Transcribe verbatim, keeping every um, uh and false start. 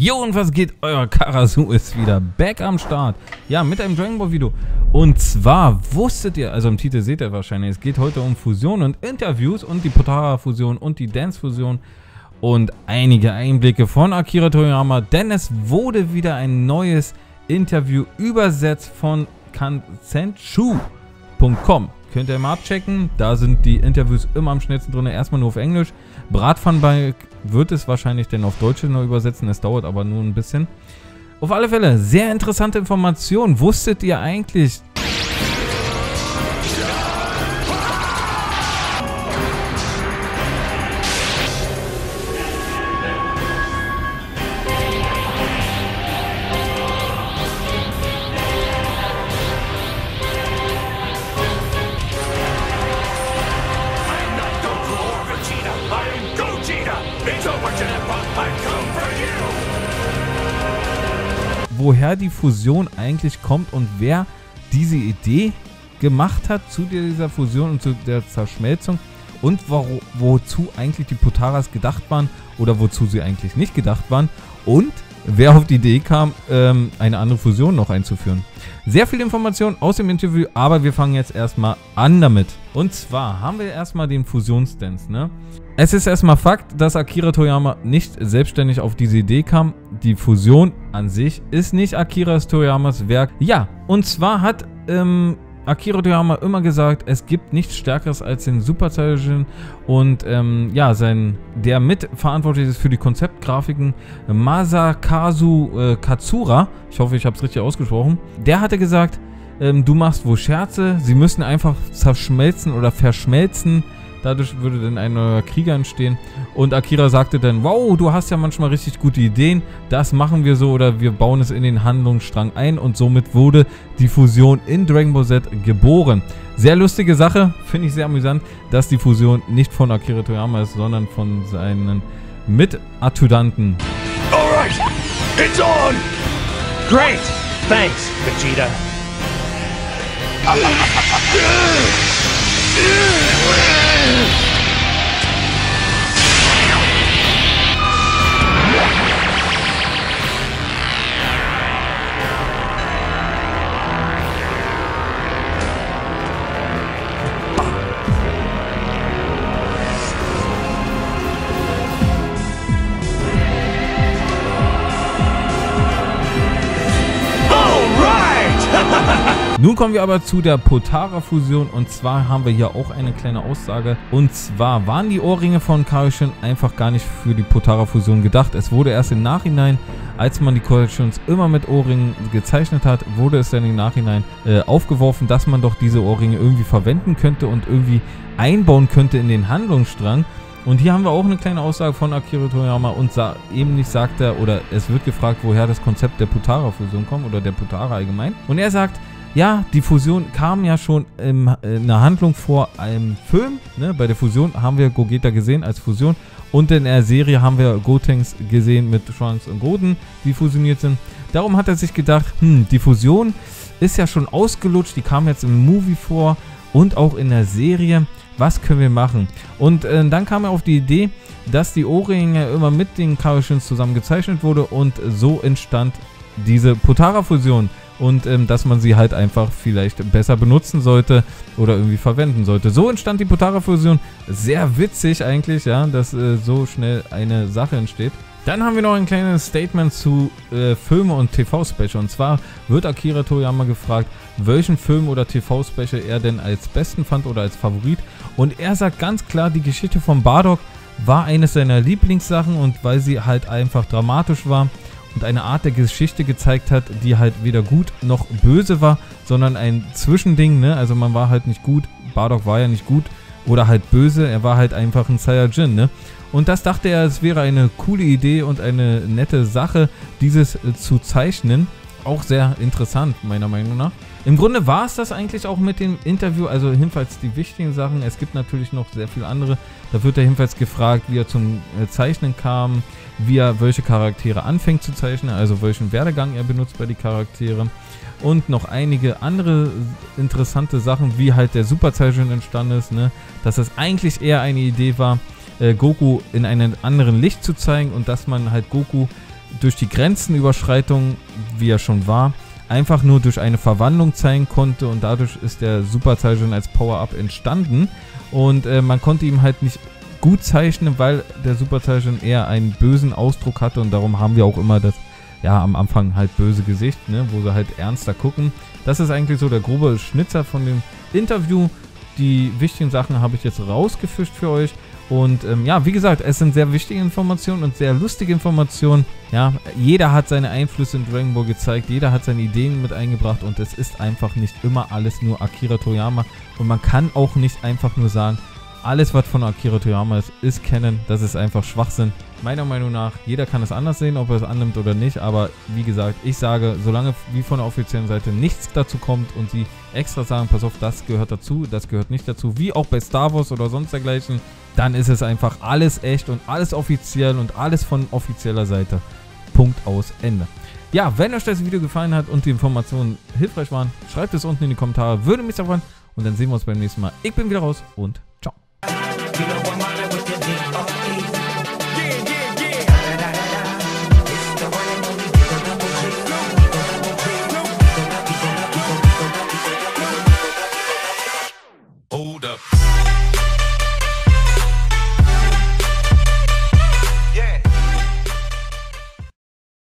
Jo, und was geht? Euer Karasu ist wieder back am Start. Ja, mit einem Dragon Ball Video. Und zwar wusstet ihr, also im Titel seht ihr wahrscheinlich, es geht heute um Fusion und Interviews und die Potara Fusion und die Dance Fusion und einige Einblicke von Akira Toriyama, denn es wurde wieder ein neues Interview übersetzt von Kanzenshuu punkt com. Könnt ihr mal abchecken, da sind die Interviews immer am schnellsten drin, erstmal nur auf Englisch. Bratpfannenbike wird es wahrscheinlich denn auf Deutsch noch übersetzen, es dauert aber nur ein bisschen. Auf alle Fälle, sehr interessante Informationen. Wusstet ihr eigentlich... woher die Fusion eigentlich kommt und wer diese Idee gemacht hat zu dieser Fusion und zu der Zerschmelzung und wo, wozu eigentlich die Potaras gedacht waren oder wozu sie eigentlich nicht gedacht waren und wer auf die Idee kam, ähm, eine andere Fusion noch einzuführen. Sehr viel Information aus dem Interview, aber wir fangen jetzt erstmal an damit. Und zwar haben wir erstmal den Fusionsdance, ne? Es ist erstmal Fakt, dass Akira Toriyama nicht selbstständig auf diese Idee kam. Die Fusion an sich ist nicht Akira Toriyamas Werk. Ja, und zwar hat ähm, Akira Toriyama immer gesagt, es gibt nichts Stärkeres als den Super Saiyajin und ähm, ja, sein, der mitverantwortlich ist für die Konzeptgrafiken, Masakazu äh, Katsura, ich hoffe, ich habe es richtig ausgesprochen, der hatte gesagt, ähm, du machst wohl Scherze, sie müssen einfach zerschmelzen oder verschmelzen. Dadurch würde dann ein neuer Krieger entstehen. Und Akira sagte dann, wow, du hast ja manchmal richtig gute Ideen. Das machen wir so oder wir bauen es in den Handlungsstrang ein. Und somit wurde die Fusion in Dragon Ball Z geboren. Sehr lustige Sache, finde ich sehr amüsant, dass die Fusion nicht von Akira Toriyama ist, sondern von seinen Mitadjutanten. Alright, it's on! Great! Thanks, Vegeta. Nun kommen wir aber zu der Potara-Fusion und zwar haben wir hier auch eine kleine Aussage und zwar waren die Ohrringe von Kaioshin einfach gar nicht für die Potara-Fusion gedacht. Es wurde erst im Nachhinein, als man die Kaioshims immer mit Ohrringen gezeichnet hat, wurde es dann im Nachhinein äh, aufgeworfen, dass man doch diese Ohrringe irgendwie verwenden könnte und irgendwie einbauen könnte in den Handlungsstrang. Und hier haben wir auch eine kleine Aussage von Akira Toriyama und eben nicht sagt er, oder es wird gefragt, woher das Konzept der Potara-Fusion kommt oder der Potara allgemein. Und er sagt, ja, die Fusion kam ja schon im, in der Handlung vor einem Film. Ne? Bei der Fusion haben wir Gogeta gesehen als Fusion. Und in der Serie haben wir Gotenks gesehen mit Trunks und Goten, die fusioniert sind. Darum hat er sich gedacht, hm, die Fusion ist ja schon ausgelutscht. Die kam jetzt im Movie vor und auch in der Serie. Was können wir machen? Und äh, dann kam er auf die Idee, dass die Ohrringe immer mit den Kaioshins zusammen gezeichnet wurde. Und so entstand diese Potara-Fusion. Und ähm, dass man sie halt einfach vielleicht besser benutzen sollte oder irgendwie verwenden sollte. So entstand die Potara-Fusion. Sehr witzig eigentlich, ja, dass äh, so schnell eine Sache entsteht. Dann haben wir noch ein kleines Statement zu äh, Filme und T V-Special. Und zwar wird Akira Toriyama gefragt, welchen Film oder T V-Special er denn als besten fand oder als Favorit. Und er sagt ganz klar, die Geschichte von Bardock war eines seiner Lieblingssachen und weil sie halt einfach dramatisch war. Und eine Art der Geschichte gezeigt hat, die halt weder gut noch böse war, sondern ein Zwischending, ne? Also man war halt nicht gut, Bardock war ja nicht gut oder halt böse, er war halt einfach ein Saiyajin, ne? Und das dachte er, es wäre eine coole Idee und eine nette Sache, dieses äh, zu zeichnen. Auch sehr interessant, meiner Meinung nach. Im Grunde war es das eigentlich auch mit dem Interview, also jedenfalls die wichtigen Sachen. Es gibt natürlich noch sehr viele andere. Da wird er jedenfalls gefragt, wie er zum äh, Zeichnen kam, wie er welche Charaktere anfängt zu zeichnen, also welchen Werdegang er benutzt bei den Charakteren. Und noch einige andere interessante Sachen, wie halt der Super Saiyajin entstanden ist, ne? Dass es eigentlich eher eine Idee war, äh, Goku in einem anderen Licht zu zeigen und dass man halt Goku durch die Grenzenüberschreitung, wie er schon war, einfach nur durch eine Verwandlung zeigen konnte und dadurch ist der Super Saiyan als Power-Up entstanden und äh, man konnte ihm halt nicht gut zeichnen, weil der Super Saiyan eher einen bösen Ausdruck hatte und darum haben wir auch immer das, ja, am Anfang halt böse Gesicht, ne, wo sie halt ernster gucken. Das ist eigentlich so der grobe Schnitzer von dem Interview. Die wichtigen Sachen habe ich jetzt rausgefischt für euch. Und ähm, ja, wie gesagt, es sind sehr wichtige Informationen und sehr lustige Informationen. Ja, jeder hat seine Einflüsse in Dragon Ball gezeigt, jeder hat seine Ideen mit eingebracht und es ist einfach nicht immer alles nur Akira Toriyama. Und man kann auch nicht einfach nur sagen, alles was von Akira Toriyama ist, ist Canon. Das ist einfach Schwachsinn. Meiner Meinung nach, jeder kann es anders sehen, ob er es annimmt oder nicht. Aber wie gesagt, ich sage, solange wie von der offiziellen Seite nichts dazu kommt und sie extra sagen, pass auf, das gehört dazu, das gehört nicht dazu, wie auch bei Star Wars oder sonst dergleichen, dann ist es einfach alles echt und alles offiziell und alles von offizieller Seite. Punkt, aus, Ende. Ja, wenn euch das Video gefallen hat und die Informationen hilfreich waren, schreibt es unten in die Kommentare, würde mich sehr freuen. Und dann sehen wir uns beim nächsten Mal. Ich bin wieder raus und